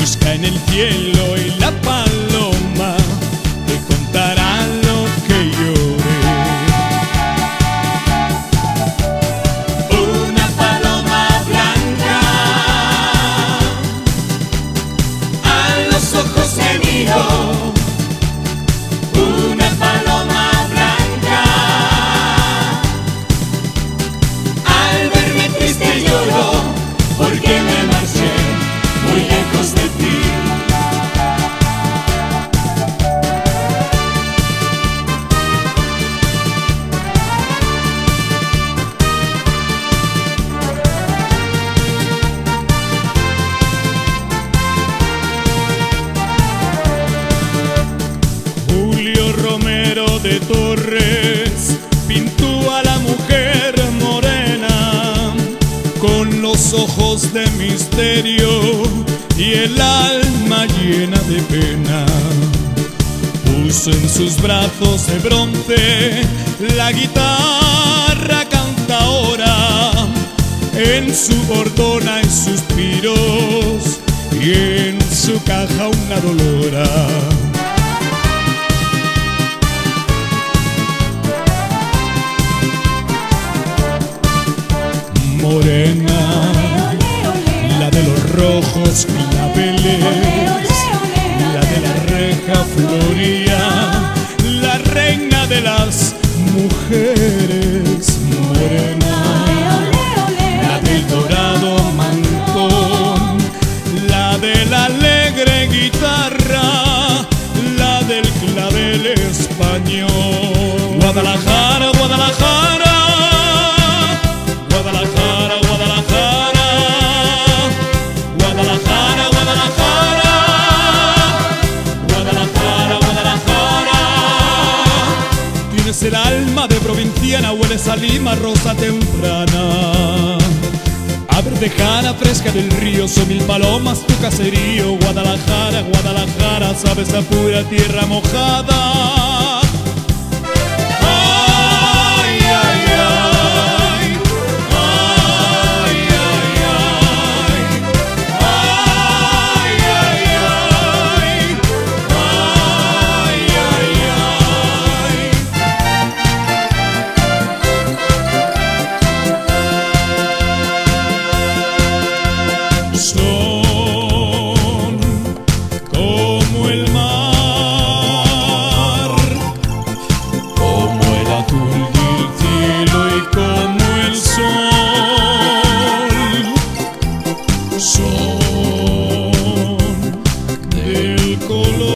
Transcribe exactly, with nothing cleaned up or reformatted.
busca en el cielo y la paloma te contará lo que lloré. Una paloma blanca a los ojos me miró. Una paloma blanca al verme triste lloró, porque me marché muy lejos de ti. Julio Romero de Torres pintó a la mujer morena con los ojos de misterio y el alma llena de pena. Puso en sus brazos de bronce la guitarra cantaora, en su bordona hay suspiros y en su caja una dolora. Morena, la de los rojos claveles, la de la reja floría, la reina de las mujeres. Morena, la del dorado mantón, la de la alegre guitarra, la del clavel español. Guadalajara, Guadalajara, Guadalajara, Guadalajara, Guadalajara, Guadalajara, Guadalajara, Guadalajara. Tienes el alma de provinciana, hueles a lima, rosa temprana, a verdejana fresca del río, son mil palomas tu caserío. Guadalajara, Guadalajara, sabes a pura tierra mojada. Ay, ay, ay. Son como el mar, como el azul del cielo y como el sol. Son del color